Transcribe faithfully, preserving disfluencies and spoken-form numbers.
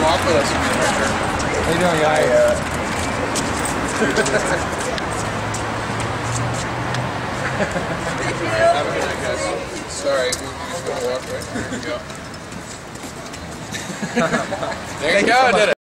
walk with us, mister. How you doing, guys? I, uh... Thank you. Have a good night, guys. Sorry, we were just going to walk right. There you go. There you go, did it.